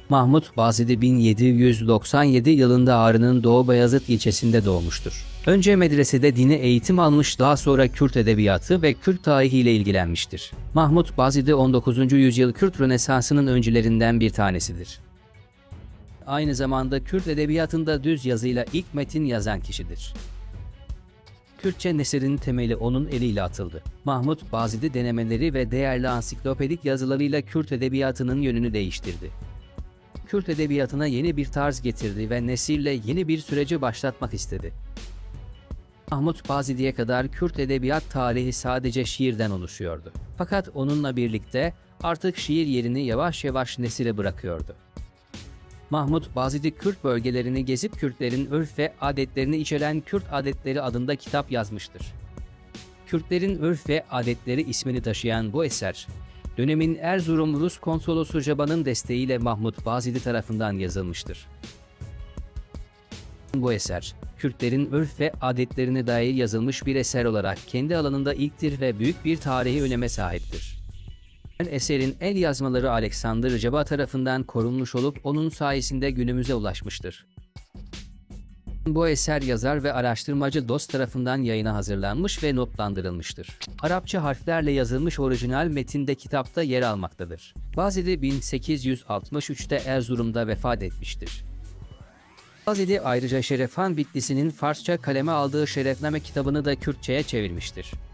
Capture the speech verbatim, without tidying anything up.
Mahmut Bazidi bin yedi yüz doksan yedi yılında Ağrı'nın Doğu Beyazıt ilçesinde doğmuştur. Önce medresede dini eğitim almış, daha sonra Kürt edebiyatı ve Kürt tarihi ile ilgilenmiştir. Mahmut Bazidi on dokuzuncu yüzyıl Kürt Rönesansı'nın öncülerinden bir tanesidir. Aynı zamanda Kürt edebiyatında düz yazıyla ilk metin yazan kişidir. Kürtçe neserin temeli onun eliyle atıldı. Mahmut Bazidi denemeleri ve değerli ansiklopedik yazılarıyla Kürt edebiyatının yönünü değiştirdi. Kürt edebiyatına yeni bir tarz getirdi ve nesille yeni bir süreci başlatmak istedi. Mahmut Bazidi'ye kadar Kürt edebiyat tarihi sadece şiirden oluşuyordu. Fakat onunla birlikte artık şiir yerini yavaş yavaş nesile bırakıyordu. Mahmut Bazidi Kürt bölgelerini gezip Kürtlerin örf ve adetlerini içeren Kürt Adetleri adında kitap yazmıştır. Kürtlerin Örf ve Adetleri ismini taşıyan bu eser, dönemin Erzurum Rus Konsolosu Jaban'ın desteğiyle Mahmut Bazidi tarafından yazılmıştır. Bu eser, Kürtlerin örf ve adetlerine dair yazılmış bir eser olarak kendi alanında ilktir ve büyük bir tarihi öneme sahiptir. Eserin el yazmaları Alexander Jaba tarafından korunmuş olup onun sayesinde günümüze ulaşmıştır. Bu eser yazar ve araştırmacı dost tarafından yayına hazırlanmış ve notlandırılmıştır. Arapça harflerle yazılmış orijinal metinde kitapta yer almaktadır. Bazidi bin sekiz yüz altmış üçte Erzurum'da vefat etmiştir. Bazidi ayrıca Şerefhan Bitlisi'nin Farsça kaleme aldığı Şerefname kitabını da Kürtçe'ye çevirmiştir.